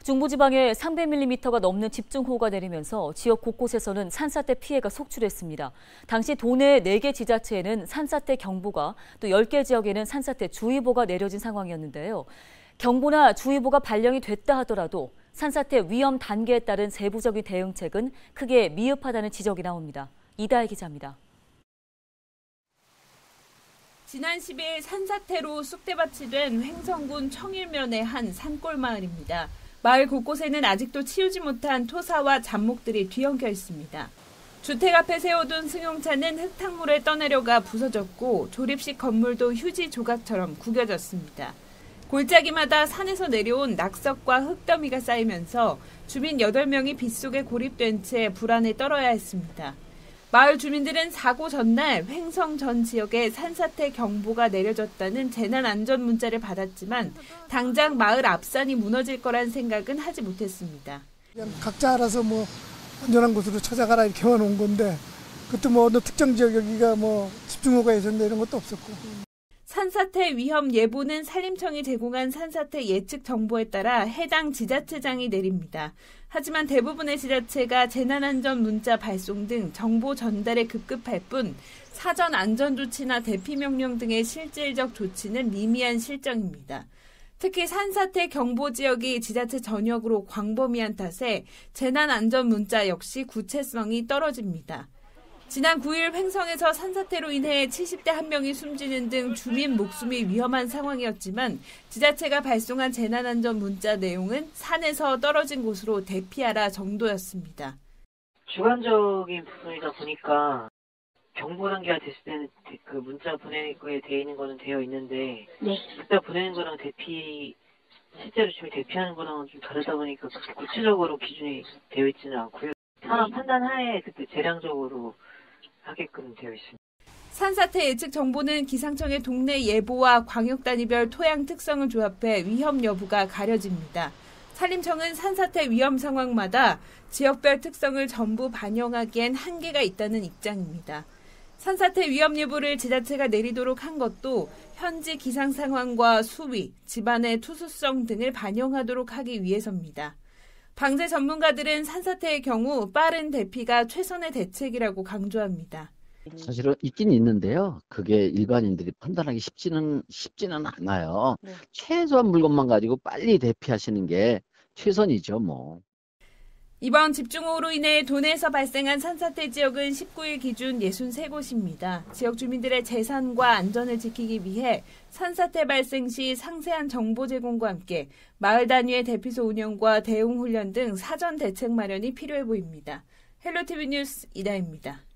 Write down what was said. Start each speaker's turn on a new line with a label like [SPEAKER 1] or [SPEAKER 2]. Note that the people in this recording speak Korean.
[SPEAKER 1] 중부지방에 300mm가 넘는 집중호우가 내리면서 지역 곳곳에서는 산사태 피해가 속출했습니다. 당시 도내 4개 지자체에는 산사태 경보가, 또 10개 지역에는 산사태 주의보가 내려진 상황이었는데요. 경보나 주의보가 발령이 됐다 하더라도 산사태 위험 단계에 따른 세부적인 대응책은 크게 미흡하다는 지적이 나옵니다. 이다혜 기자입니다.
[SPEAKER 2] 지난 10일 산사태로 쑥대밭이 된 횡성군 청일면의 한 산골 마을입니다. 마을 곳곳에는 아직도 치우지 못한 토사와 잡목들이 뒤엉켜 있습니다. 주택 앞에 세워둔 승용차는 흙탕물에 떠내려가 부서졌고 조립식 건물도 휴지 조각처럼 구겨졌습니다. 골짜기마다 산에서 내려온 낙석과 흙더미가 쌓이면서 주민 8명이 빗속에 고립된 채 불안에 떨어야 했습니다. 마을 주민들은 사고 전날 횡성 전 지역에 산사태 경보가 내려졌다는 재난안전 문자를 받았지만 당장 마을 앞산이 무너질 거란 생각은 하지 못했습니다.
[SPEAKER 3] 그냥 각자 알아서 안전한 곳으로 찾아가라 이렇게만 온 건데 그것도 어느 특정 지역 여기가 집중호우가 예상돼 이런 것도 없었고.
[SPEAKER 2] 산사태 위험 예보는 산림청이 제공한 산사태 예측 정보에 따라 해당 지자체장이 내립니다. 하지만 대부분의 지자체가 재난안전 문자 발송 등 정보 전달에 급급할 뿐 사전 안전조치나 대피 명령 등의 실질적 조치는 미미한 실정입니다. 특히 산사태 경보 지역이 지자체 전역으로 광범위한 탓에 재난안전 문자 역시 구체성이 떨어집니다. 지난 9일 횡성에서 산사태로 인해 70대 1명이 숨지는 등 주민 목숨이 위험한 상황이었지만 지자체가 발송한 재난안전 문자 내용은 산에서 떨어진 곳으로 대피하라 정도였습니다.
[SPEAKER 4] 주관적인 부분이다 보니까 경보 단계가 됐을 때는 그 문자 보내는 거에 되어 있는 거는 되어 있는데 문자 보내는 거랑 실제로 지금 대피하는 거랑은 좀 다르다 보니까 구체적으로 기준이 되어 있지는 않고요. 상황 판단하에 그때 재량적으로 하게끔 되어 있습니다.
[SPEAKER 2] 산사태 예측 정보는 기상청의 동네 예보와 광역 단위별 토양 특성을 조합해 위험 여부가 가려집니다. 산림청은 산사태 위험 상황마다 지역별 특성을 전부 반영하기엔 한계가 있다는 입장입니다. 산사태 위험 예보를 지자체가 내리도록 한 것도 현지 기상 상황과 수위, 집안의 투수성 등을 반영하도록 하기 위해서입니다. 방재 전문가들은 산사태의 경우 빠른 대피가 최선의 대책이라고 강조합니다.
[SPEAKER 5] 사실은 있긴 있는데요. 그게 일반인들이 판단하기 쉽지는 않아요. 최소한 물건만 가지고 빨리 대피하시는 게 최선이죠,
[SPEAKER 2] 이번 집중호우로 인해 도내에서 발생한 산사태 지역은 19일 기준 63곳입니다. 지역 주민들의 재산과 안전을 지키기 위해 산사태 발생 시 상세한 정보 제공과 함께 마을 단위의 대피소 운영과 대응 훈련 등 사전 대책 마련이 필요해 보입니다. 헬로티비 뉴스 이다혜입니다.